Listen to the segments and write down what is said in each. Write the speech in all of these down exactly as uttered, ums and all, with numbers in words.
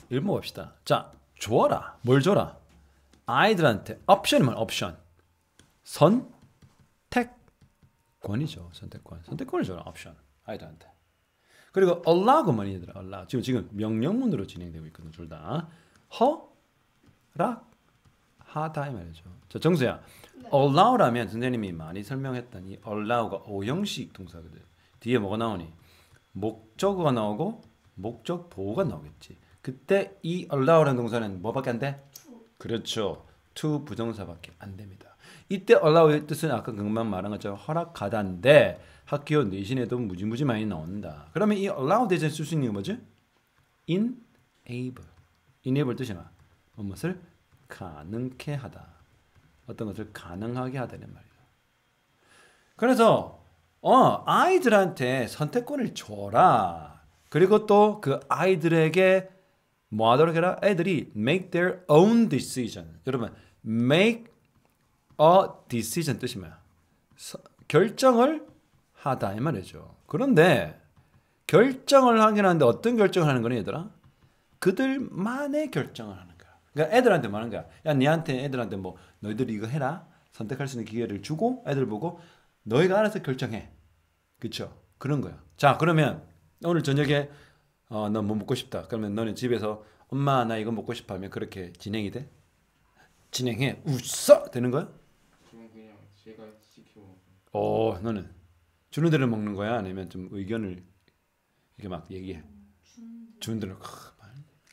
일모 봅시다. 자, 줘라. 뭘 줘라? 아이들한테 옵션이면 옵션. 선택권이죠. 선택권. 선택권을 줘라. 옵션. 아이들한테. 그리고 allow가 뭐니 얘들아? allow. 지금 지금 명령문으로 진행되고 있거든. 둘 다. 허락 하다 이 말이죠. 자, 정수야. 네. allow라면 선생님이 많이 설명했던 이 allow가 오형식 동사거든. 뒤에 뭐가 나오니? 목적어가 나오고 목적 보호가 나오겠지. 그때 이 allow라는 동사는 뭐밖에 안 돼? 그렇죠. to 부정사밖에 안 됩니다. 이때 allow의 뜻은 아까 금방 말한 것처럼 허락하다인데 학교 내신에도 무지무지 많이 나온다. 그러면 이 allow 대신 쓸 수 있는 게 뭐지? enable. enable 뜻이 뭐야? 무엇을 가능케 하다. 어떤 것을 가능하게 하다는 말이야. 그래서 어, 아이들한테 선택권을 줘라. 그리고 또 그 아이들에게 뭐 하도록 해라? 애들이 make their own decision. 여러분, make a decision 뜻이 뭐야? 서, 결정을 하다 이 말이죠. 그런데 결정을 하긴 하는데 어떤 결정을 하는 거니 얘들아? 그들만의 결정을 하는 거야. 그러니까 애들한테 뭐 하는 거야? 야, 니한테 애들한테 뭐 너희들이 이거 해라. 선택할 수 있는 기회를 주고 애들 보고 너희가 알아서 결정해. 그렇죠? 그런 거야. 자, 그러면 오늘 저녁에 어, 너 뭐 먹고 싶다. 그러면 너는 집에서 엄마 나 이거 먹고 싶어 하면 그렇게 진행이 돼? 진행해. 웃어! 되는 거야? 저는 그냥 제가 시키고 어, 너는 주는 대로 먹는 거야? 아니면 좀 의견을 이렇게 막 얘기해? 주는 대로 크, 말.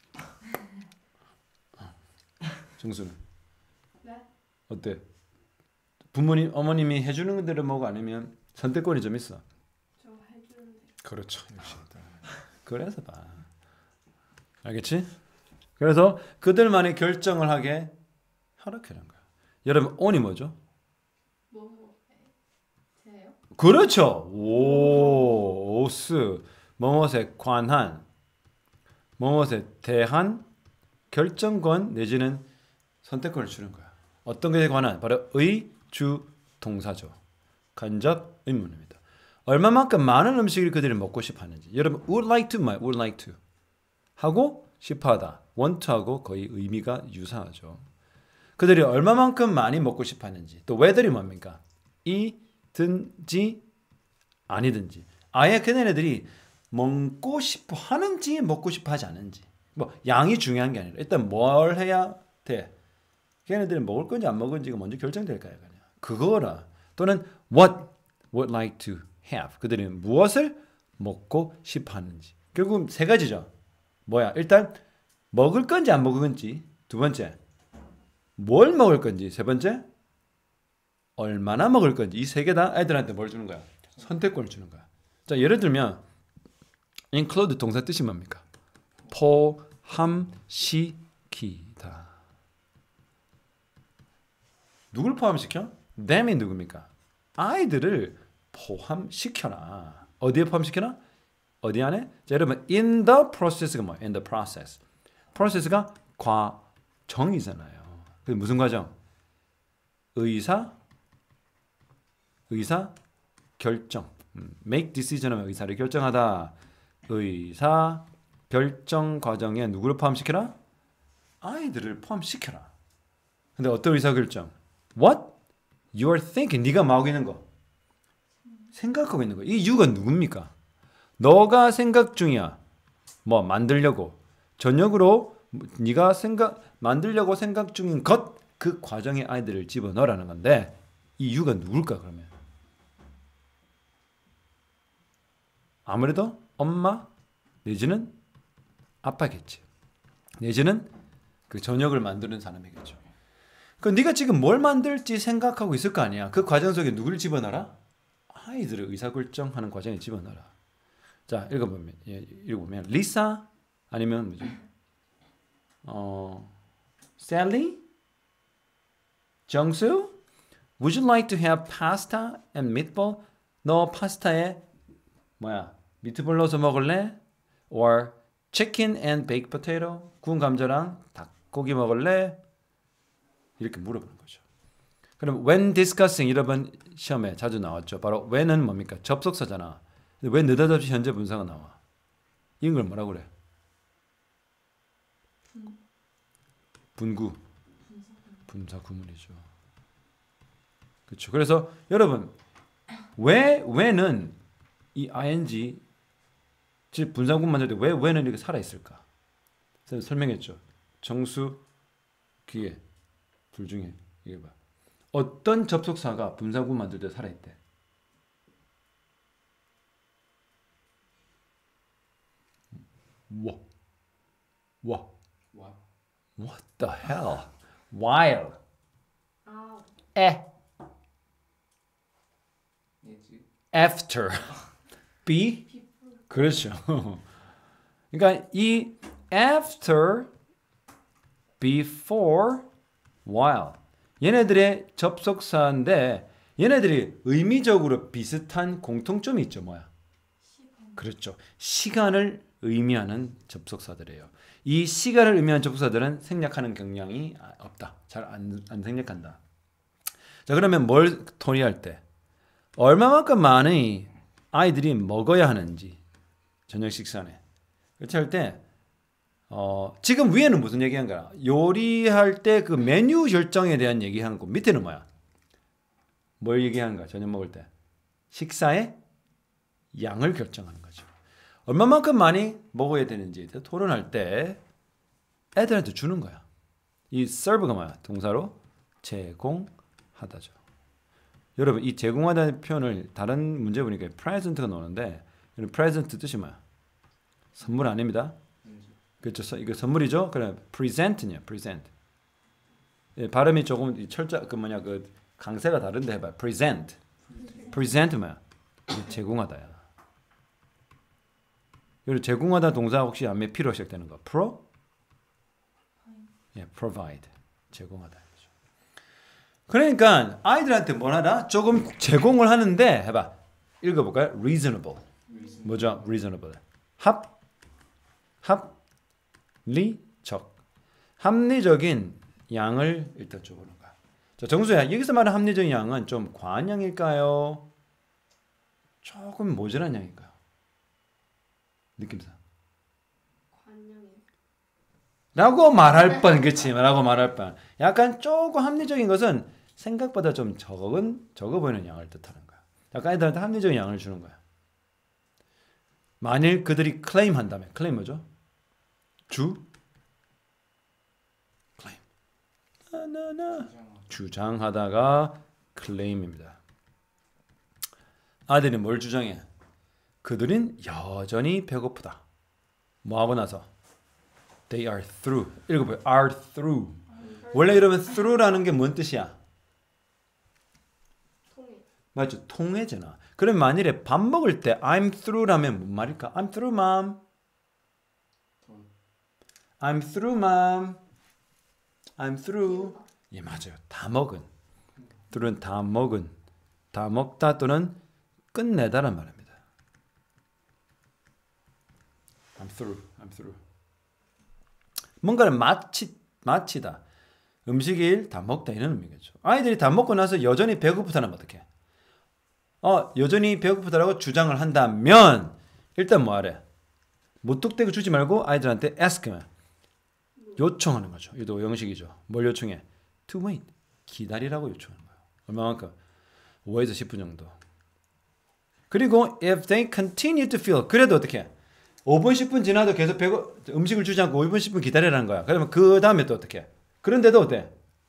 어. 정수는? 네? 어때? 부모님, 어머님이 해주는 대로 먹어? 아니면 선택권이 좀 있어? 저 해주는데. 그렇죠. 역시. 그래서 봐. 알겠지? 그래서 그들만의 결정을 하게 허락하는 거야. 여러분, on이 뭐죠? 뭐 해요? 그렇죠. 오, 오스. 뭐뭇에 관한, 뭐뭇에 대한 결정권 내지는 선택권을 주는 거야. 어떤 것에 관한? 바로 의, 주, 동사죠. 간접 의문입니다. 얼마만큼 많은 음식을 그들이 먹고 싶어 하는지. 여러분, would like to, 말, would like to. 하고 싶어하다. want to하고 거의 의미가 유사하죠. 그들이 얼마만큼 많이 먹고 싶어 하는지. 또 whether이 뭡니까? 이든지 아니든지. 아예 그네들이 먹고 싶어 하는지 먹고 싶어 하지 않은지. 뭐 양이 중요한 게 아니라 일단 뭘 해야 돼. 걔네들이 먹을 건지 안 먹을 건지가 먼저 결정될까요? 그냥. 그거라. 또는 what would like to have. 그들이 무엇을 먹고 싶어 하는지. 결국 세 가지죠. 뭐야? 일단 먹을 건지 안 먹을 건지. 두 번째, 뭘 먹을 건지. 세 번째, 얼마나 먹을 건지. 이 세 개 다 애들한테 뭘 주는 거야? 선택권을 주는 거야. 자, 예를 들면 include 동사 뜻이 뭡니까? 포함시키다. 누굴 포함시켜? them이 누굽니까? 아이들을 포함시켜라. 어디에 포함시켜라? 어디 안에? 자, 여러분, in the process가 뭐예요? in the process. process가 과정이잖아요. 그게 무슨 과정? 의사, 의사 결정. make decision 하면 의사를 결정하다. 의사 결정 과정에 누구를 포함시켜라? 아이들을 포함시켜라. 근데 어떤 의사 결정? What? You are thinking. 네가 뭐 하고 있는 거? 생각하고 있는 거. 이 you가 누굽니까? 너가 생각 중이야. 뭐 만들려고. 저녁으로 네가 생각 만들려고 생각 중인 것. 그 과정에 아이들을 집어넣으라는 건데 이 you가 누굴까 그러면? 아무래도 엄마 내지는 아빠겠지. 내지는 그 저녁을 만드는 사람이겠죠. 그 네가 지금 뭘 만들지 생각하고 있을 거 아니야. 그 과정 속에 누구를 집어넣어라? 아이들을 의사결정하는 과정에 집어넣어라. 자, 읽어보면, 예, 읽어보면 리사 아니면 뭐지? 어, 셀리? 정수? Would you like to have pasta and meatball? 너 파스타에 뭐야? 미트볼 넣어서 먹을래? Or chicken and baked potato? 구운 감자랑 닭고기 먹을래? 이렇게 물어보는 거죠. 그럼 when discussing 여러분 시험에 자주 나왔죠. 바로 when은 뭡니까? 접속사잖아. 근데 왜 느닷없이 현재 분사가 나와? 이런 걸 뭐라고 그래? 분 분구, 분사 분사 구문이죠. 그렇죠. 그래서 여러분 왜 왜는 이 ing 즉 분사구문 만들 때 왜 왜는 이렇게 살아 있을까? 선생님 설명했죠. 정수, 기회 둘 중에 이게 봐. 어떤 접속사가 분사구문 만들 때 살아 있대? 와, 와, 와. what the hell? While, 아 에, 예지. after, be, 비프 그렇죠. 그러니까 이 after, before, while 얘네들의 접속사인데 얘네들이 의미적으로 비슷한 공통점이 있죠. 뭐야? 시간 그렇죠. 시간을 의미하는 접속사들이에요. 이 시간을 의미하는 접속사들은 생략하는 경향이 없다. 잘 안 안 생략한다. 자, 그러면 뭘 토리할 때 얼마만큼 많이 아이들이 먹어야 하는지 저녁 식사에 그렇게 할 때 어, 지금 위에는 무슨 얘기한 거야? 요리할 때 그 메뉴 결정에 대한 얘기하는 거 밑에는 뭐야? 뭘 얘기하는 거야? 저녁 먹을 때 식사의 양을 결정하는 거죠. 얼마만큼 많이 먹어야 되는지 토론할 때 애들한테 주는 거야. 이 serve가 뭐야? 동사로 제공하다죠. 여러분 이 제공하다는 표현을 다른 문제 보니까 present가 나오는데 이런 present 뜻이 뭐야? 선물 아닙니다. 그렇죠. 이거 선물이죠. 그래 present냐? present. 예, 발음이 조금 철자 그 뭐냐 그 강세가 다른데 해봐. present. present 뭐야? 이게 제공하다야. 여기 제공하다 동사 혹시 앞에 P로 시작되는 거. pro? 예, provide. 제공하다. 그러니까 아이들한테 뭘 하나? 조금 제공을 하는데 해봐. 읽어볼까요? reasonable. 뭐죠? reasonable. 합, 합리적. 합리적인 양을 일단 줘보는 거야. 자, 정수야. 여기서 말하는 합리적인 양은 좀 과한 양일까요? 조금 모자란 양일까요? 느낌상. 관념이 라고 말할 뻔, 그렇지? 라고 말할 뻔. 약간 조금 합리적인 것은 생각보다 좀 적은, 적어 보이는 양을 뜻하는 거야. 약간 애들한테 합리적인 양을 주는 거야. 만일 그들이 클레임 한다면, 클레임 뭐죠? 주? 클레임. 나나나. 주장하다가 클레임입니다. 아들이 뭘 주장해? 그들은 여전히 배고프다. 뭐 하고 나서? They are through. 읽어봐요. are through. 원래 이러면 through라는 게 뭔 뜻이야? 통일 맞죠? 통해잖아. 그럼 만일에 밥 먹을 때 I'm through라면 뭔 말일까? I'm through, mom. I'm through, mom. I'm through. 예, 맞아요. 다 먹은. through는 다 먹은. 다 먹다 또는 끝내다란 말입니다. I'm through. I'm through. 뭔가를 마치, 마치다. 음식일 다 먹다 이런 의미겠죠. 아이들이 다 먹고 나서 여전히 배고프다면 어떡해? 어, 여전히 배고프다라고 주장을 한다면 일단 뭐 하래? 무뚝대고 주지 말고 아이들한테 ask, 요청하는 거죠. 이도 형식이죠. 뭘 요청해? To wait. 기다리라고 요청하는 거예요. 얼마만큼? 오에서 십 분 정도. 그리고 if they continue to feel, 그래도 어떻게? 오 분, 십 분 지나도 계속 배고, 음식을 주지 않고 오 분, 십 분 기다리라는 거야. 그러면 그 다음에 또 어떻게? 그런데도 어때?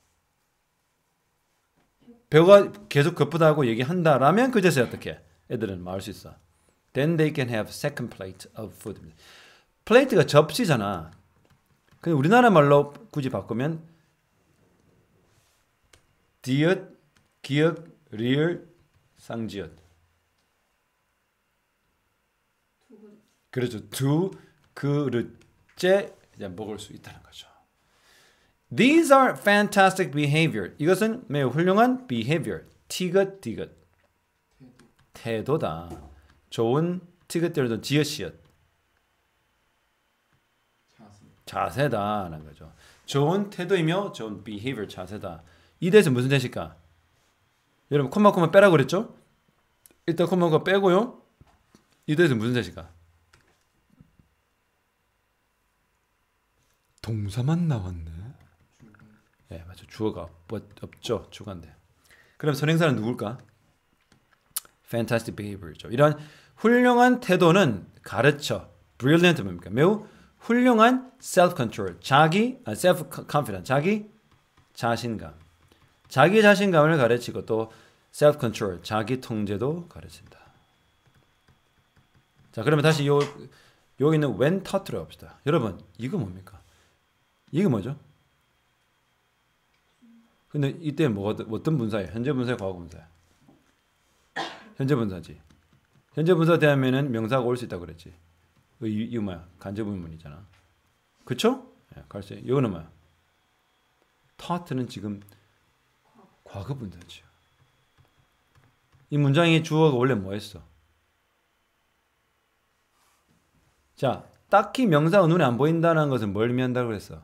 배가 계속 고프다고 얘기한다라면 그제서 어떻게? 애들은 말할 수 있어. Then they can have second plate of food. 플레이트가 접시잖아. 근데 우리나라 말로 굳이 바꾸면 디귿, 기역, 리을, 쌍지읒. 두 그릇 그렇죠. 두 그릇째 이제 먹을 수 있다는 거죠. These are fantastic behavior. 이것은 매우 훌륭한 behavior. 티귿, 디귿. 태도다. 좋은 티귿대로도 지읒시읒. 자세다라는 거죠. 좋은 태도이며 좋은 behavior 자세다. 이 대에서 무슨 대실까? 여러분 콤마 콤마 빼라고 그랬죠? 일단 콤마 콤마 빼고요. 이 대에서 무슨 대실까? 동사만 나왔네. 예, 네, 맞죠. 주어가 없, 없죠. 주어인데. 그럼 선행사는 누굴까? Fantastic behavior죠. 이런 훌륭한 태도는 가르쳐. Brilliant 뭡니까? 매우 훌륭한 self-control. 자기, 아, self-confidence. 자기 자신감. 자기 자신감을 가르치고 또 self-control. 자기 통제도 가르친다. 자, 그러면 다시 요 여기 있는 when taught 들어갑시다. 여러분, 이거 뭡니까? 이게 뭐죠? 근데 이때 뭐 어떤 분사예요? 현재 분사예요, 과거 분사예요? 현재 분사지. 현재 분사 대하면은 명사가 올 수 있다고 그랬지. 이, 이거 뭐야? 간접의문이잖아. 그쵸? 예, 갈수. 이거는 뭐야? taught는 지금 과거 분사죠. 이 문장의 주어가 원래 뭐였어? 자, 딱히 명사가 눈에 안 보인다는 것은 뭘 의미한다고 그랬어?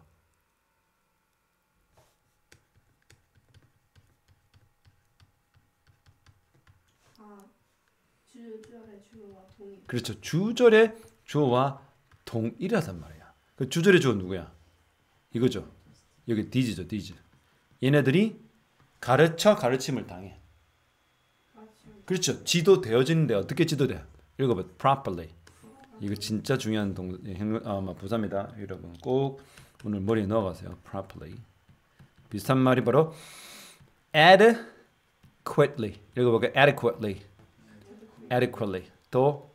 아, 주절의 주어와 동일. 그렇죠. 주절의 주어와 동일하단 말이야. 그 주절의 주어 누구야? 이거죠. 여기 디즈죠, 디즈. 얘네들이 가르쳐 가르침을 당해. 그렇죠. 지도되어지는데 어떻게 지도돼? 읽어봐. properly. 이거 진짜 중요한 동, 아, 부사입니다. 여러분 꼭 오늘 머리에 넣어가세요. properly. 비슷한 말이 바로 adequately. 읽어볼까? adequately. adequately. 또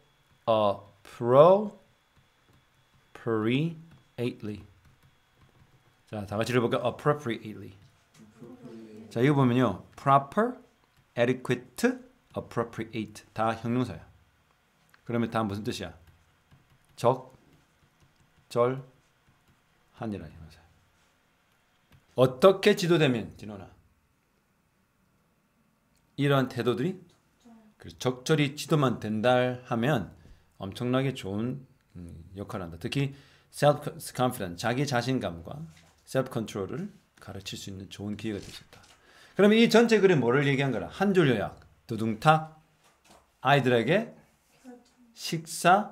appropriately. 자, 다 같이 읽어볼까? appropriately. 자, 이거 보면요. proper, adequate, appropriate. 다 형용사야. 그러면 다 무슨 뜻이야? 적, 절, 한이라는 형용사. 어떻게 지도되면, 진원아? 이러한 태도들이 적절히 지도만 된다 하면 엄청나게 좋은 역할을 한다. 특히 self-confidence, 자기 자신감과 self-control을 가르칠 수 있는 좋은 기회가 될 수 있다. 그러면 이 전체 글이 뭐를 얘기한 거라? 한 줄 요약, 두둥탁, 아이들에게 식사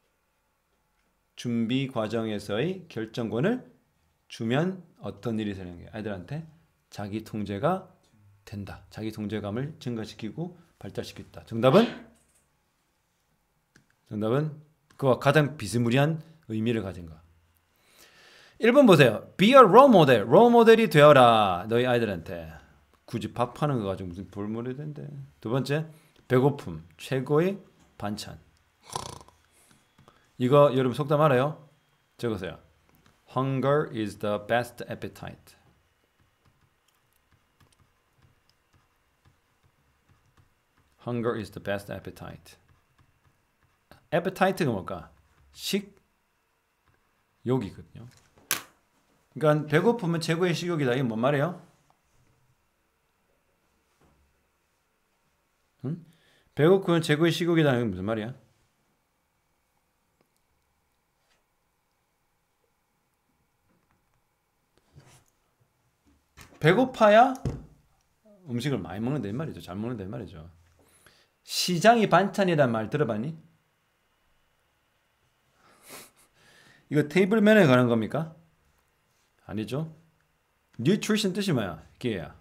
준비 과정에서의 결정권을 주면 어떤 일이 생기는 거야? 아이들한테 자기 통제가 된다. 자기 통제감을 증가시키고 발달시켰다. 정답은? 정답은 그와 가장 비스무리한 의미를 가진 거. 일 번 보세요. Be a role model. role model이 되어라. 너희 아이들한테. 굳이 밥하는 거 가지고 무슨 볼모델이 된대. 두 번째, 배고픔. 최고의 반찬. 이거 여러분 속담 알아요? 적으세요. Hunger is the best appetite. Hunger is the best appetite. appetite가 뭘까? 식욕이거든요. 그러니까 배고프면 최고의 식욕이다. 이게 뭔 말이에요? 응? 배고프면 최고의 식욕이다. 이게 무슨 말이야? 배고파야 음식을 많이 먹는다 이 말이죠. 잘 먹는다 이 말이죠. 시장이 반찬이란 말 들어봤니? 이거 테이블맨에 관한 겁니까? 아니죠. nutrition 뜻이 뭐야? 기회야.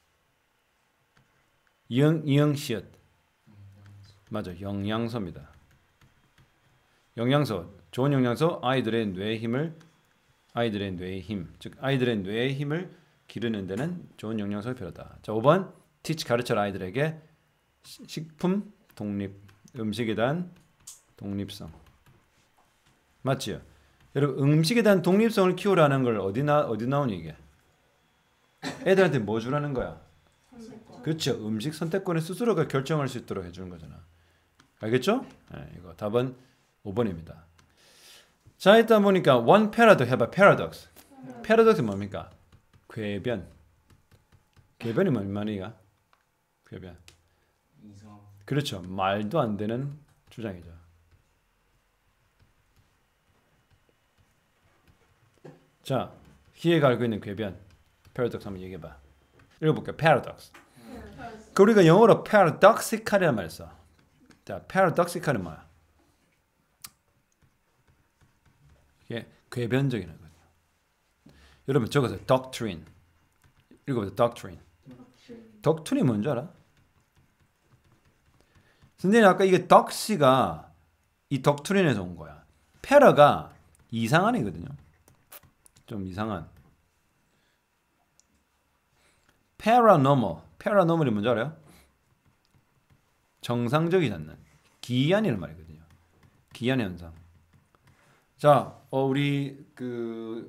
영, 영시읒. 맞아. 영양소입니다. 영양소. 좋은 영양소. 아이들의 뇌의 힘을 아이들의 뇌의 힘. 즉 아이들의 뇌의 힘을 기르는 데는 좋은 영양소가 필요하다. 자, 오 번. teach 가르쳐라 아이들에게 식품 독립. 음식에 대한 독립성. 맞지요? 여러분 음식에 대한 독립성을 키우라는 걸 어디 나 어디 나오니 이게? 애들한테 뭐 주라는 거야? 선택권. 그렇죠. 음식 선택권을 스스로가 결정할 수 있도록 해주는 거잖아. 알겠죠? 네, 이거 답은 오 번입니다. 자, 일단 보니까 one paradox 해봐. paradox. paradox 뭡니까? 궤변. 궤변이 뭔 말이야? 궤변. 이상. 그렇죠. 말도 안 되는 주장이죠. 자, 희애가 알고 있는 궤변. paradox 한번 얘기해봐. 읽어볼게요. paradox. 그 우리가 영어로 paradoxical이라는 말을 써. 자, paradoxical은 뭐야? 이게 궤변적인 거거든요. 여러분 적어서 doctrine. 읽어보세요. doctrine. doctrine이 뭔지 알아? 선생님 아까 이게 doc시가 이 doctrine에서 온 거야. para가 이상한 애거든요. 좀 이상한. paranormal. paranormal이 뭔지 알아요? 정상적이지 않는 기이한이란 말이거든요. 기이한 현상. 자, 어, 우리 그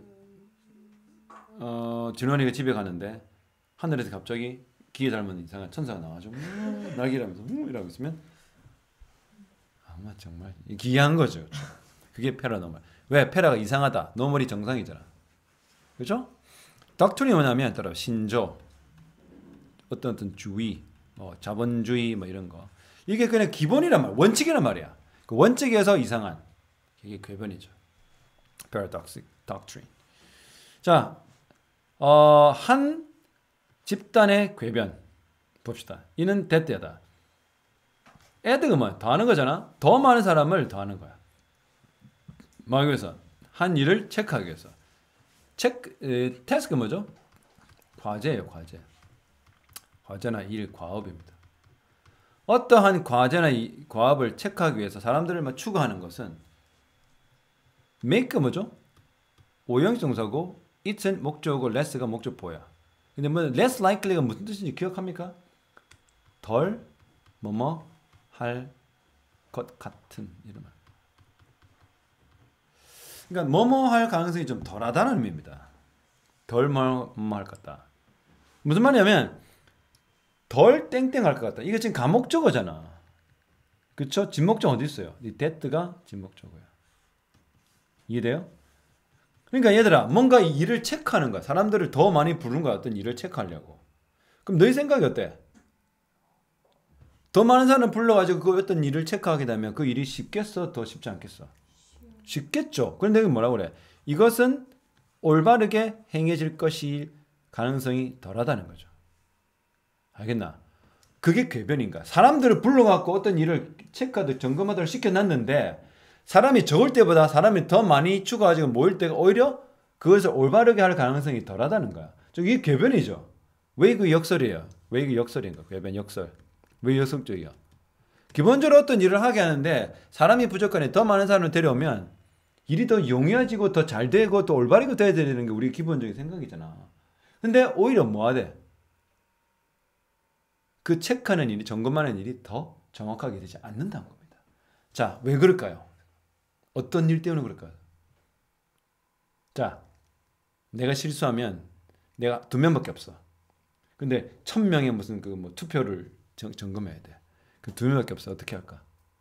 어, 진원이가 집에 가는데 하늘에서 갑자기 기계 닮은 이상한 천사가 나와가지고 음, 날개라면서 음, 이러고 있으면 아마 정말 기이한 거죠. 그게 패러노멀. 왜? 패러가 이상하다. 노멀이 정상이잖아. 그렇죠? 닥트린이 뭐냐면 따라 신조, 어떤 어떤 주의, 뭐 자본주의 뭐 이런 거. 이게 그냥 기본이란 말, 원칙이란 말이야. 그 원칙에서 이상한 이게 궤변이죠. Paradoxic doctrine. 자, 어, 한 집단의 궤변 봅시다. 이는 대때다. add가 뭐야? 더하는 거잖아. 더 많은 사람을 더하는 거야. 막 위해서 한 일을 체크하기 위해서. 체크, 에, 태스크 뭐죠? 과제예요, 과제. 과제나 일, 과업입니다. 어떠한 과제나 이, 과업을 체크하기 위해서 사람들을 막 추구하는 것은 make 뭐죠? 오형식 동사고 it은 목적어고 less가 목적보야. 근데 뭐 less likely가 무슨 뜻인지 기억합니까? 덜 뭐뭐 할 것 같은 이런 말. 그러니까 뭐뭐 할 가능성이 좀 덜하다는 의미입니다. 덜 뭐뭐 할 것 같다. 무슨 말이냐면 덜 땡땡 할 것 같다. 이게 지금 가목적어잖아. 그쵸? 진목적 어디 있어요? 이 that가 진목적어야. 이해돼요? 그러니까 얘들아 뭔가 이 일을 체크하는 거야. 사람들을 더 많이 부르는 거야. 어떤 일을 체크하려고. 그럼 너희 생각이 어때? 더 많은 사람을 불러가지고 그 어떤 일을 체크하게 되면 그 일이 쉽겠어? 더 쉽지 않겠어? 쉽겠죠. 그런데 이게 뭐라고 그래? 이것은 올바르게 행해질 것일 가능성이 덜하다는 거죠. 알겠나? 그게 궤변인가? 사람들을 불러갖고 어떤 일을 체크하듯 점검하듯 시켜놨는데 사람이 적을 때보다 사람이 더 많이 추가가지고 모일 때가 오히려 그것을 올바르게 할 가능성이 덜하다는 거야. 이게 궤변이죠. 왜 그 역설이에요? 왜 그 역설인가? 궤변 역설. 왜 역설적이야? 기본적으로 어떤 일을 하게 하는데 사람이 부족하니 더 많은 사람을 데려오면 일이 더 용이해지고 더 잘 되고 또 올바르게 돼야 되는 게 우리 기본적인 생각이잖아. 근데 오히려 뭐 하대? 그 체크하는 일이, 점검하는 일이 더 정확하게 되지 않는다는 겁니다. 자, 왜 그럴까요? 어떤 일 때문에 그럴까요? 자, 내가 실수하면 내가 두 명밖에 없어. 근데 천 명의 무슨 그 뭐 투표를 정, 점검해야 돼. 그 두 명밖에 없어. 어떻게 할까?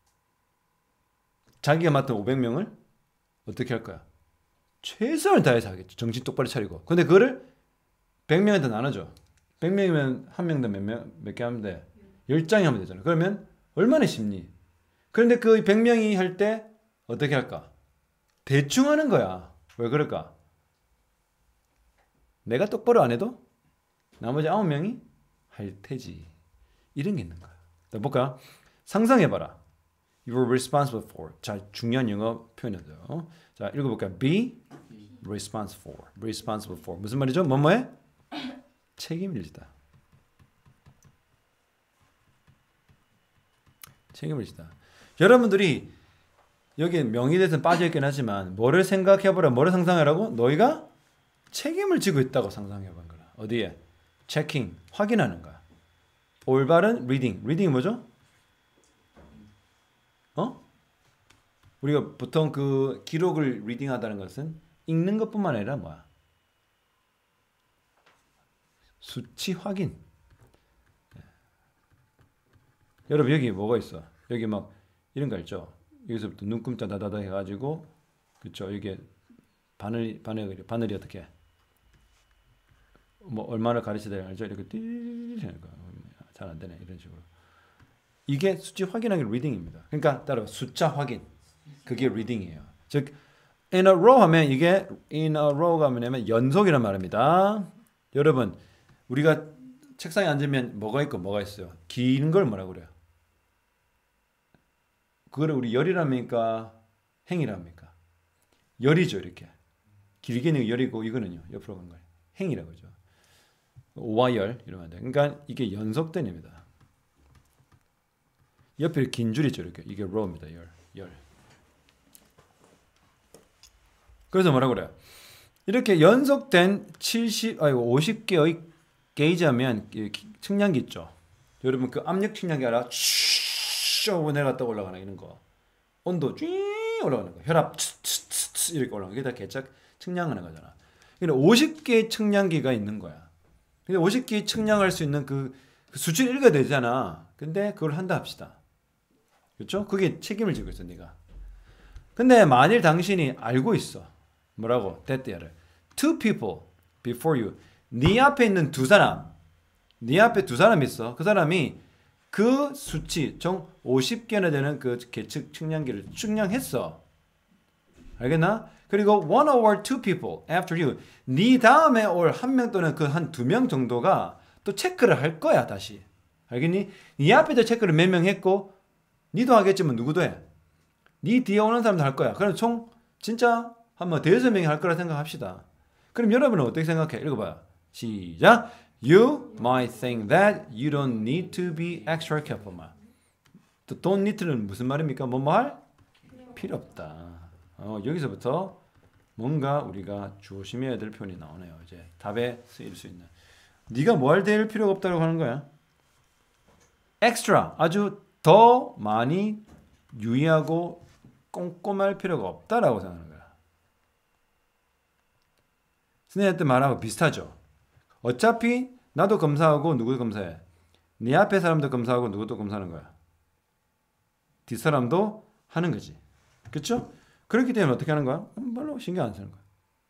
자기가 맡은 오백 명을 어떻게 할 거야? 최선을 다해서 하겠죠. 정신 똑바로 차리고. 근데 그거를 백 명한테 나눠줘. 백 명이면 한 명당 몇 명, 몇 개 하면 돼? 열 장이 하면 되잖아. 그러면 얼마나 쉽니? 그런데 그 백 명이 할 때 어떻게 할까? 대충 하는 거야. 왜 그럴까? 내가 똑바로 안 해도 나머지 아홉 명이 할 테지. 이런 게 있는 거야. 자, 볼까요? 상상해봐라. You were responsible for. 자, 중요한 영어 표현이죠. 자, 읽어볼까요? Be responsible for. responsible for. 무슨 말이죠? 뭐뭐해? 책임을 지다. 책임을 지다. 여러분들이 여기 명의에 대해서는 빠져있긴 하지만 뭐를 생각해보라, 뭐를 상상하라고? 너희가 책임을 지고 있다고 상상해본 거라. 어디에? 체킹, 확인하는 거야. 올바른 리딩. 리딩이 뭐죠? 어? 우리가 보통 그 기록을 리딩하다는 것은 읽는 것뿐만 아니라 뭐야? 수치 확인. 네. 여러분 여기 뭐가 있어? 여기 막 이런 거 있죠? 여기서부터 눈금자 다다다 해가지고 그쵸? 이게 바늘 바늘 바늘이 어떻게 해? 뭐 얼마나 가르치다 알죠? 이렇게 띠 하는 거 잘 안 되네 이런 식으로. 이게 수치 확인하기 리딩입니다. 그러니까 따로 숫자 확인. 그게 리딩이에요. 즉 in a row 하면 이게 in a row가 뭐냐면 연속이란 말입니다. 여러분 우리가 책상에 앉으면 뭐가 있고 뭐가 있어요? 긴 걸 뭐라고 그래요? 그거를 우리 열이랍니까? 행이랍니까? 열이죠 이렇게. 길게 는 열이고 이거는요. 옆으로 간 거예요. 행이라고 하죠. 오와 열 이러면 돼. 그러니까 이게 연속된입니다. 옆에 긴 줄이 있죠. 이렇게. 이게 row입니다. 열. 열. 그래서 뭐라고 그래요? 이렇게 연속된 칠십, 아니 오십 개의 게이지하면 측량기 있죠. 여러분 그 압력 측량기 알아? 쭉 내려갔다 올라가는 이런 거. 온도 쭉 올라가는 거. 혈압 츠츠츠 이렇게 올라가는 게 다 개착 측량하는 거잖아. 그러니까 오십 개의 측량기가 있는 거야. 근데 오십 개 측량할 수 있는 그, 그 수치를 읽어야 되잖아. 근데 그걸 한다 합시다. 그렇죠? 그게 책임을 지고 있어, 네가. 근데 만일 당신이 알고 있어. 뭐라고? 대때야를. Two people before you. 네 앞에 있는 두 사람. 네 앞에 두 사람이 있어. 그 사람이 그 수치, 총 오십 개나 되는 그 계측 측량기를 측량했어. 알겠나? 그리고 one or two people after you. 네 다음에 올 한 명 또는 그 한 두 명 정도가 또 체크를 할 거야, 다시. 알겠니? 네 앞에도 체크를 몇 명 했고, 니도 하겠지만 누구도 해. 네 뒤에 오는 사람도 할 거야. 그럼 총 진짜 한 뭐 대여섯 명이 할 거라 생각합시다. 그럼 여러분은 어떻게 생각해? 읽어봐요. 시작. You might think that you don't need to be extra careful. 또 don't need는 무슨 말입니까? 뭐 말? 필요 없다. 어, 여기서부터 뭔가 우리가 조심해야 될 표현이 나오네요. 이제 답에 쓰일 수 있는. 네가 뭐 할 될 필요가 없다고 하는 거야. extra 아주 더 많이 유의하고 꼼꼼할 필요가 없다라고 생각하는 거야. 선생님한테 말하고 비슷하죠. 어차피 나도 검사하고 누구도 검사해. 네 앞에 사람도 검사하고 누구도 검사하는 거야. 뒷사람도 하는 거지. 그렇죠? 그렇기 때문에 어떻게 하는 거야? 별로 신경 안 쓰는 거야.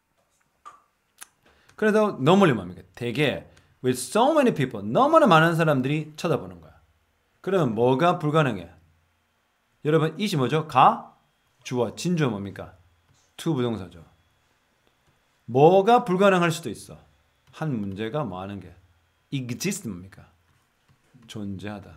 그래서 너무 뭡니까? 되게 with so many people, 너무나 많은 사람들이 쳐다보는 거야. 그러면 뭐가 불가능해? 여러분 이시 뭐죠? 가, 주어, 진주어 뭡니까? to 부동사죠. 뭐가 불가능할 수도 있어. 한 문제가 뭐 하는 게 exist 뭡니까? 존재하다.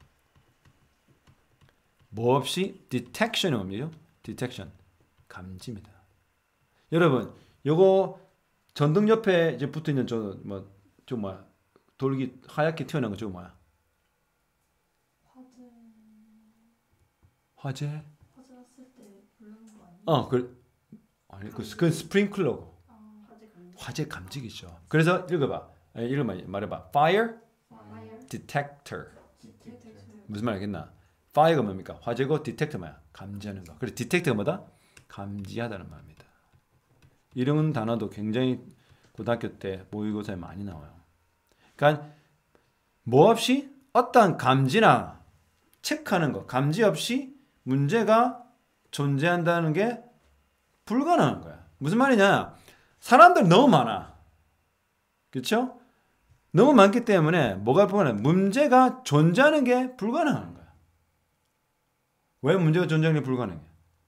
뭐 없이 detection이 뭡니까? detection 감지입니다. 여러분 요거 전등 옆에 이제 붙어 있는 저 뭐 저 뭐야 돌기 하얗게 튀어나온 거 저거 뭐야? 화재. 화재? 화재 났을 때 부르는 거 아니에요? 어, 그 아니 그, 그 스프링클러고. 아, 화재 감지. 화재 감지기죠. 그래서 읽어봐. 아니, 읽어봐. 말해봐. Fire Fire detector. detector. 무슨 말 알겠나? Fire가 뭡니까? 화재고 detector 뭐야? 감지하는 거. 그래서 detect가 뭐다? 감지하다는 말입니다. 이런 단어도 굉장히 고등학교 때 모의고사에 많이 나와요. 그러니까 뭐 없이 어떠한 감지나 체크하는 거, 감지 없이 문제가 존재한다는 게 불가능한 거야. 무슨 말이냐? 사람들 너무 많아. 그렇죠? 너무 많기 때문에 뭐가 불가능해? 문제가 존재하는 게 불가능한 거야. 왜 문제가 존재하는 게 불가능해?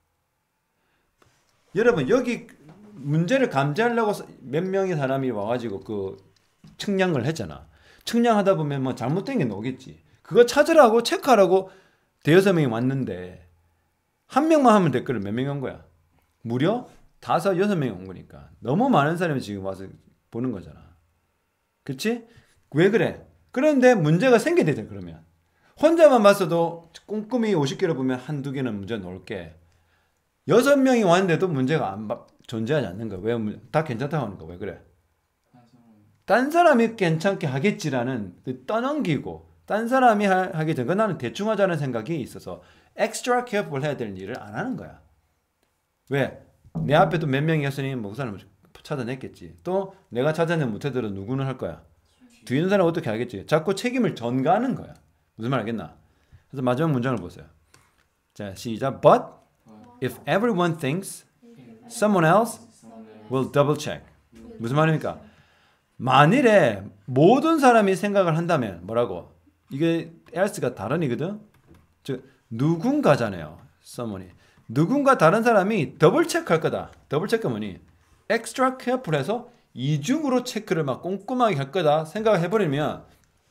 여러분 여기 문제를 감지하려고 몇 명의 사람이 와가지고 그 측량을 했잖아. 측량하다 보면 뭐 잘못된 게 나오겠지. 그거 찾으라고 체크하라고 대여섯 명이 왔는데 한 명만 하면 댓글을 몇 명이 온 거야? 무려 다섯, 여섯 명이 온 거니까. 너무 많은 사람이 지금 와서 보는 거잖아. 그치? 왜 그래? 그런데 문제가 생기게 되죠, 그러면. 혼자만 봤어도 꼼꼼히 오십 개를 보면 한두 개는 문제 나올 게 여섯 명이 왔는데도 문제가 안 바, 존재하지 않는 거야. 왜? 다 괜찮다고 하는 거야. 왜 그래? 딴 사람이 괜찮게 하겠지라는 그 떠넘기고 딴 사람이 하, 하기 전에 나는 대충 하자는 생각이 있어서 extra careful 해야 될 일을 안 하는 거야. 왜? 내 앞에도 몇 명이었으니 뭐 그 사람을 찾아냈겠지. 또 내가 찾아내 못해도 누구는 할 거야. 뒤에 있는 사람은 어떻게 하겠지. 자꾸 책임을 전가하는 거야. 무슨 말 알겠나? 그래서 마지막 문장을 보세요. 자, 시작. But if everyone thinks someone else will double check. 무슨 말입니까? 만일에 모든 사람이 생각을 한다면 뭐라고? 이게 else가 다른이거든. 즉 누군가잖아요. someone이. 누군가 다른 사람이 더블 체크할 거다. 더블 체크 뭐니? extra careful해서 이중으로 체크를 막 꼼꼼하게 할 거다 생각을 해버리면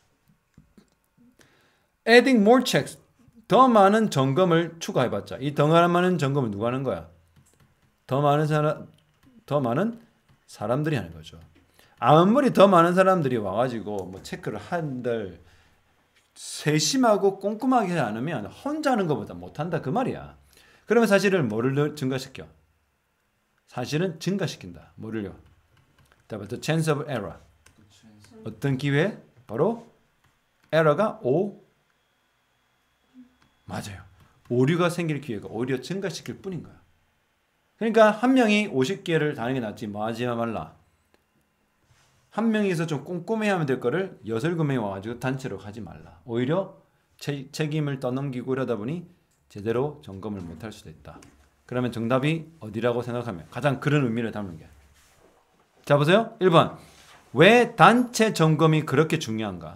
adding more checks 더 많은 점검을 추가해봤자 이 더 많은 점검을 누가 하는 거야? 더 많은 사람 더 많은 사람들이 하는 거죠. 아무리 더 많은 사람들이 와가지고 뭐 체크를 한들 세심하고 꼼꼼하게 하지 않으면 혼자 하는 것보다 못한다 그 말이야. 그러면 사실은 뭐를 증가시켜? 사실은 증가시킨다. 뭐를요? The chance of error. 어떤 기회? 바로 에러가 오 맞아요. 오류가 생길 기회가 오히려 증가시킬 뿐인 거야. 그러니까 한 명이 오십 개를 다는 게 낫지 뭐 하지 말라. 한 명이서 좀 꼼꼼히 하면 될 거를 여섯 일곱 명이 와가지고 단체로 하지 말라. 오히려 채, 책임을 떠넘기고 이러다 보니 제대로 점검을 못할 수도 있다. 그러면 정답이 어디라고 생각하면 가장 그런 의미를 담는 게. 자 보세요. 일 번. 왜 단체 점검이 그렇게 중요한가?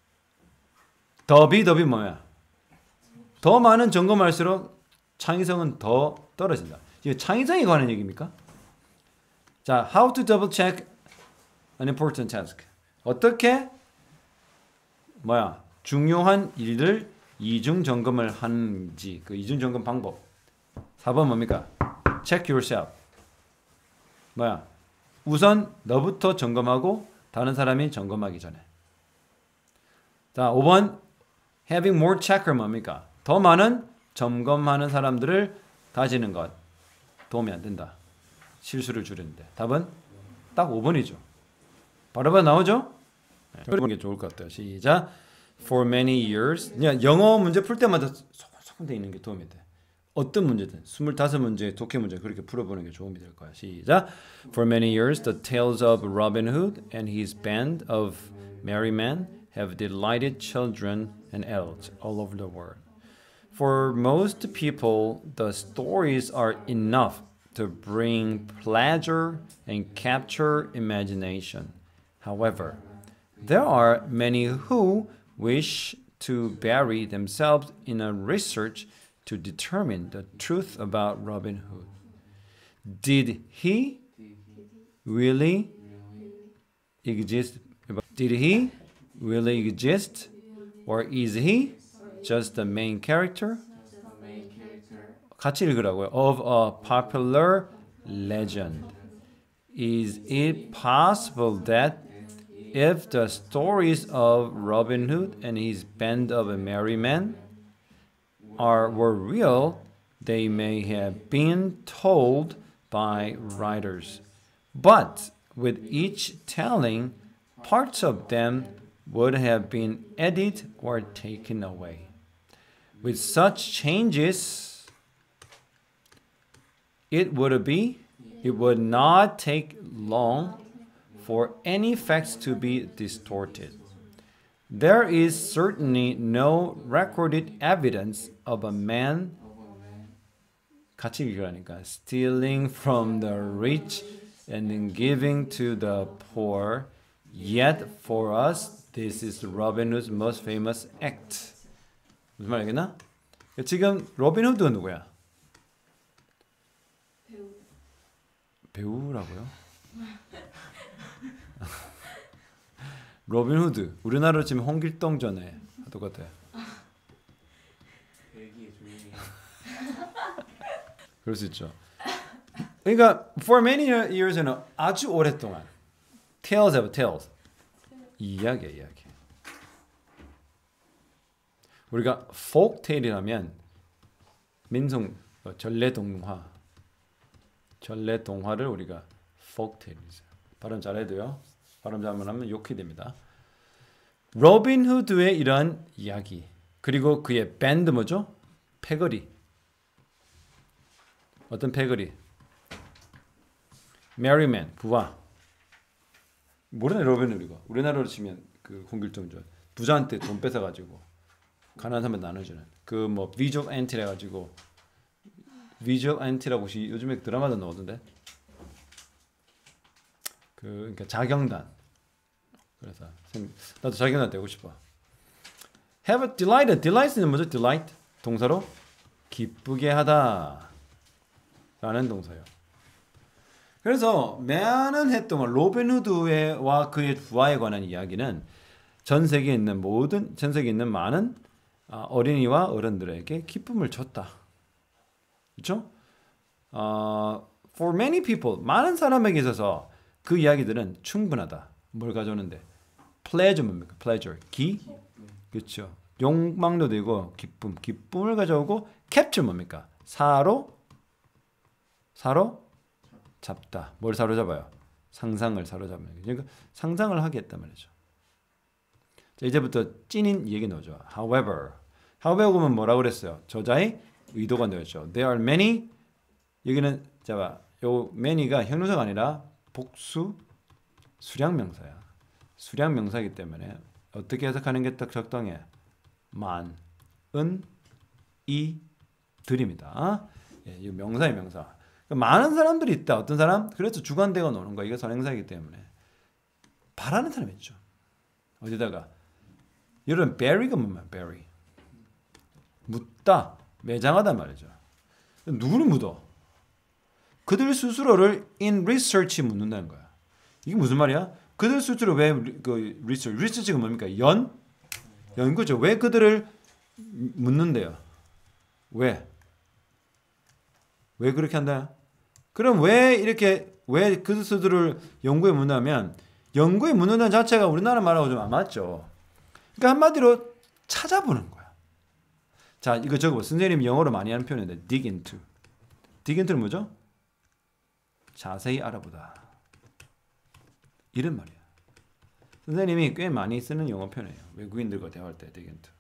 더비 더비 뭐야? 더 많은 점검할수록 창의성은 더 떨어진다. 이게 창의성에 관한 얘기입니까? 자, how to double check an important task. 어떻게 뭐야? 중요한 일을 이중 점검을 하는지 그 이중 점검 방법. 사 번 뭡니까? Check yourself. 뭐야? 우선 너부터 점검하고 다른 사람이 점검하기 전에. 자, 오 번 Having more checker 뭡니까? 더 많은 점검하는 사람들을 가지는 것 도움이 안 된다. 실수를 줄이는데. 답은 딱 오 번이죠. 바로바로 나오죠? 네, 그런 게 좋을 것 같아요. 시작. For many years. 그냥 영어 문제 풀 때마다 소금소금 돼 있는 게 도움이 돼. 어떤 문제든 스물다섯 문제, 독해 문제 그렇게 풀어보는 게 도움이 될 거야. 시작. For many years, the tales of Robin Hood and his band of merry men have delighted children and adults all over the world. For most people, the stories are enough to bring pleasure and capture imagination. However, there are many who wish to bury themselves in a research to determine the truth about Robin Hood. Did he really exist? Did he really exist? Or is he just the main character? 같이 읽으라고요. Of a popular legend. Is it possible that if the stories of Robin Hood and his band of merry men are were real, they may have been told by writers. But with each telling, parts of them would have been added or taken away. With such changes, it would be it would not take long for any facts to be distorted. There is certainly no recorded evidence of a man 같이 읽으라니까 stealing from the rich and then giving to the poor. Yet for us, this is Robin Hood's most famous act. 무슨 말 알겠나? 지금 로빈 후드가 누구야? 배우. 배우라고요? 로빈 후드. 우리나라로 치면 홍길동 전에 똑같아. 벨기에 조용히. 그럴 수 있죠. 그러니까 for many years는 아주 오랫동안 tales of tales 이야기야 이야기. 우리가 folk tale이라면 민속 전래 동화 전래 동화를 우리가 folk tale이죠. 발음 잘해도요. 발음 잘못하면 욕이 됩니다. 로빈 후드의 이러한 이야기 그리고 그의 밴드 뭐죠? 패거리. 어떤 패거리? 메리맨 부와. 모르네 로빈 후드가. 우리나라로 치면 그 홍길동전 부자한테 돈 뺏어가지고 가난한 사람 나눠주는 그 뭐 비주얼 엔티라 가지고 비주얼 엔티라고 혹시 요즘에 드라마도 나오던데. 그 그러니까 자경단. 그래서 나도 자경단 되고 싶어. Have a delighted. Delight는 뭐죠? Delight 동사로 기쁘게 하다 라는 동사예요. 그래서 많은 했던 로빈 후드와 그의 부하에 관한 이야기는 전 세계에 있는 모든 전 세계에 있는 많은 어린이와 어른들에게 기쁨을 줬다. 그렇죠? 어, For many people, 많은 사람에게 있어서 그 이야기들은 충분하다. 뭘 가져오는데? Pleasure 뭡니까? Pleasure. 기? 그렇죠. 욕망도 되고 기쁨. 기쁨을 가져오고 capture 뭡니까? 사로? 사로? 잡다. 뭘 사로잡아요? 상상을 사로잡는. 그러니까 상상을 하게 했단 말이죠. 자, 이제부터 찐인 얘기 나오죠. However. However 보면 뭐라고 그랬어요? 저자의 의도가 되었죠. There are many. 여기는 자, 요 many가 형용사가 아니라 복수 수량 명사야. 수량 명사이기 때문에 어떻게 해석하는 게 딱 적당해? 만, 은, 이, 들입니다. 예, 이 명사의 명사. 그러니까 많은 사람들이 있다. 어떤 사람? 그래서 주관대가 노는 거야. 이거 선행사이기 때문에. 바라는 사람이 있죠. 어디다가? 여러분, bury가 뭐야? bury. 묻다, 매장하다 말이죠. 누구를 묻어? 그들 스스로를 in research 묻는다는 거야. 이게 무슨 말이야? 그들 스스로 왜 그 research, research가 뭡니까? 연? 연구죠. 왜 그들을 묻는데요? 왜? 왜 그렇게 한다? 그럼 왜 이렇게 왜 그 스스로를 연구에 묻냐면 연구에 묻는다는 자체가 우리나라 말하고 좀 안 맞죠. 그러니까 한마디로 찾아보는 거야. 자, 이거 적어봐. 선생님이 영어로 많이 하는 표현인데 dig into. dig into는 뭐죠? 자세히 알아보다. 이런 말이야. 선생님이 꽤 많이 쓰는 영어 표현이에요. 외국인들과 대화할 때 dig into.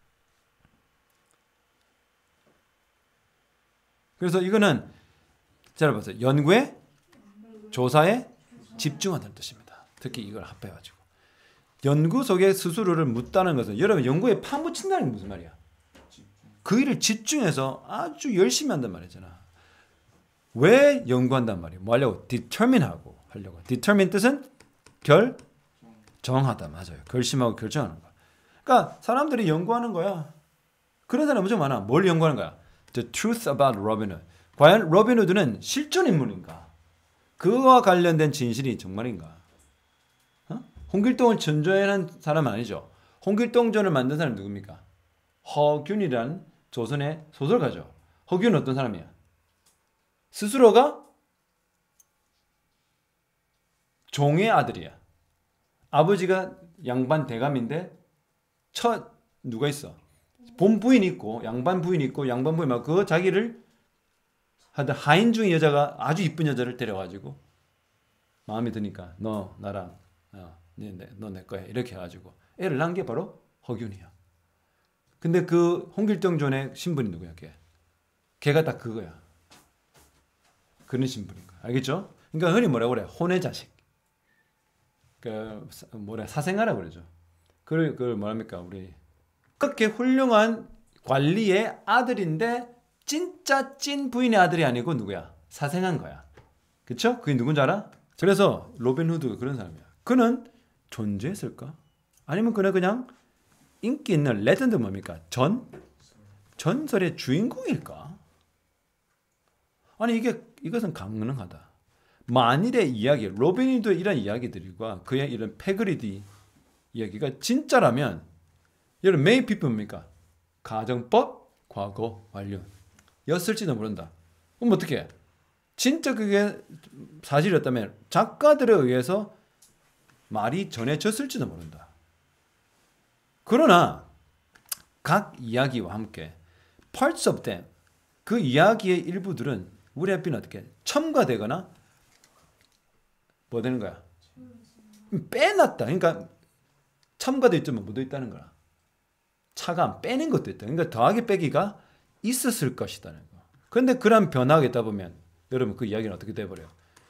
그래서 이거는 잘 보세요. 연구에 조사에 집중한다는 뜻입니다. 특히 이걸 합해가지고 연구 속에 스스로를 묻다는 것은 여러분 연구에 파묻힌다는 게 무슨 말이야? 그 일을 집중해서 아주 열심히 한단 말이잖아. 왜 연구한단 말이야? 뭐 하려고? determine하고 하려고. determine 뜻은 결정하다. 맞아요. 결심하고 결정하는 거야. 그러니까 사람들이 연구하는 거야. 그런 사람 엄청 많아. 뭘 연구하는 거야? The truth about Robin Hood. 과연 로빈 후드는 실존 인물인가? 그와 관련된 진실이 정말인가? 어? 홍길동을 전조해낸 사람은 아니죠. 홍길동전을 만든 사람이 누굽니까? 허균이라는 조선의 소설가죠. 허균은 어떤 사람이야? 스스로가 종의 아들이야. 아버지가 양반 대감인데 첫 누가 있어? 본 부인이 있고 양반 부인이 있고 양반 부인 막 그 자기를 하여튼 하인 중의 여자가 아주 이쁜 여자를 데려가지고 마음에 드니까 너 나랑 어, 너 내 거야 이렇게 해가지고 애를 낳은 게 바로 허균이야. 근데 그 홍길동전의 신분이 누구야? 걔. 걔가 딱 그거야. 그런 신분인 거야. 알겠죠? 그러니까 흔히 뭐라고 그래? 혼의 자식. 그 뭐래 사생아라고 그러죠. 그걸 그걸 뭐랍니까? 우리 그렇게 훌륭한 관리의 아들인데 진짜 찐 부인의 아들이 아니고 누구야? 사생한 거야. 그쵸? 그게 누군지 알아? 그래서 로빈 후드 그런 사람이야. 그는 존재했을까? 아니면 그는 그냥 인기 있는 레전드 뭡니까? 전? 전설의 주인공일까? 아니 이게 이것은 가능하다. 만일의 이야기, 로빈 후드의 이런 이야기들과 그의 이런 패거리디 이야기가 진짜라면 여러분 메이피프 뭡니까? 가정법 과거 완료 였을지도 모른다. 그럼 어떻게 해? 진짜 그게 사실이었다면 작가들에 의해서 말이 전해졌을지도 모른다. 그러나 각 이야기와 함께 parts of them 그 이야기의 일부들은 우리 앞에는 어떻게 첨가되거나 뭐 되는 거야? 빼놨다. 그러니까 첨가돼 있지만 묻어 있다는 거야. 차감 빼는 것도 있다. 그러니까 더하기 빼기가 있었을 것이다는 거. 그런데 그런 변화가 있다 보면 여러분 그 이야기는 어떻게 돼버려요?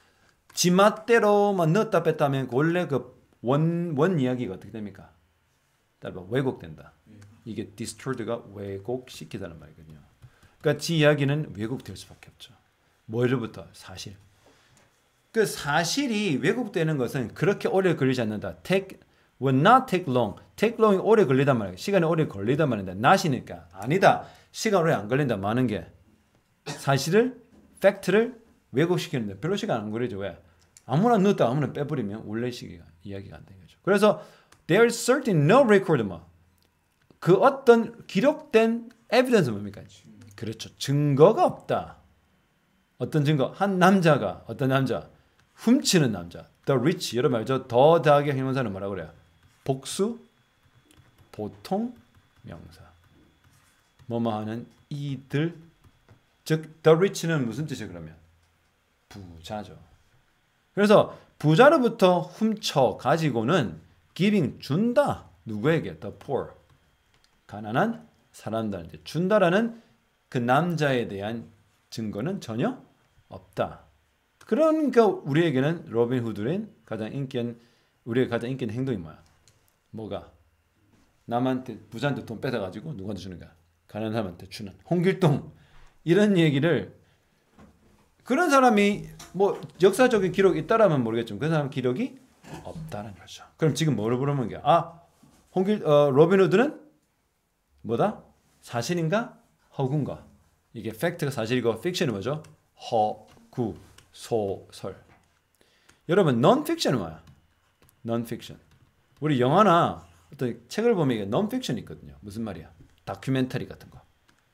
지맛대로만 넣었다 뺐다 하면 원래 그 원 원 이야기가 어떻게 됩니까? 따라봐 왜곡된다. 이게 distorted가 왜곡시키다는 말이거든요. 그러니까 지 이야기는 왜곡될 수밖에 없죠. 뭐로부터? 사실. 그 사실이 왜곡되는 것은 그렇게 오래 걸리지 않는다. take will not take long. take long이 오래 걸리단 말이야. 시간이 오래 걸리단 말인데 not이니까 아니다. 시간 오래 안 걸린다. 많은 게 사실을 팩트를 왜곡시키는데 별로 시간 안 걸리죠. 왜? 아무나 넣었다 아무나 빼버리면 원래 시기가 이야기가 안 되는 거죠. 그래서 there is certain no record 뭐. 그 어떤 기록된 evidence 뭡니까? 그렇죠. 증거가 없다. 어떤 증거? 한 남자가 어떤 남자? 훔치는 남자. The rich. 여러분 알죠? 더 대학의 형용사는 뭐라 그래요? 복수, 보통, 명사. 뭐뭐 하는 이들. 즉 the rich는 무슨 뜻이에요 그러면? 부자죠. 그래서 부자로부터 훔쳐 가지고는 giving 준다. 누구에게? The poor. 가난한 사람들한테 준다라는 그 남자에 대한 증거는 전혀 없다. 그러니까 우리에게는 로빈 후드의 가장 인기 있는 우리가 가장 인기 있는 행동이 뭐야? 뭐가? 남한테 부자한테 돈 뺏어 가지고 누구한테 주는 거야? 가난한 사람한테 주는. 홍길동 이런 얘기를 그런 사람이 뭐 역사적인 기록이 있다라면 모르겠지만 그 사람 기록이 없다는 거죠. 그럼 지금 뭐를 물어보는 거야? 아, 홍길 어, 로빈 후드는 뭐다? 사실인가? 허구인가? 이게 팩트가 사실이고 픽션이 뭐죠? 허구, 소설. 여러분, non-fiction은 뭐야? non-fiction. 우리 영화나 어떤 책을 보면 이게 non-fiction이 있거든요. 무슨 말이야? 다큐멘터리 같은 거.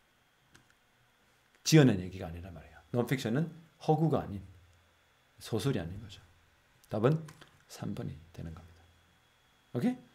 지어낸 얘기가 아니란 말이에요. non-fiction은 허구가 아닌 소설이 아닌 거죠. 답은 삼 번이 되는 겁니다. 오케이?